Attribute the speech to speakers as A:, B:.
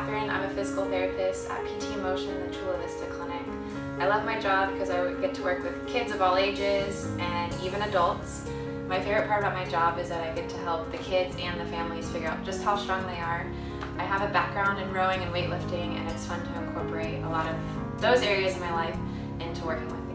A: Katherine. I'm a physical therapist at PT Motion, the Chula Vista Clinic. I love my job because I get to work with kids of all ages and even adults. My favorite part about my job is that I get to help the kids and the families figure out just how strong they are. I have a background in rowing and weightlifting, and it's fun to incorporate a lot of those areas of my life into working with them.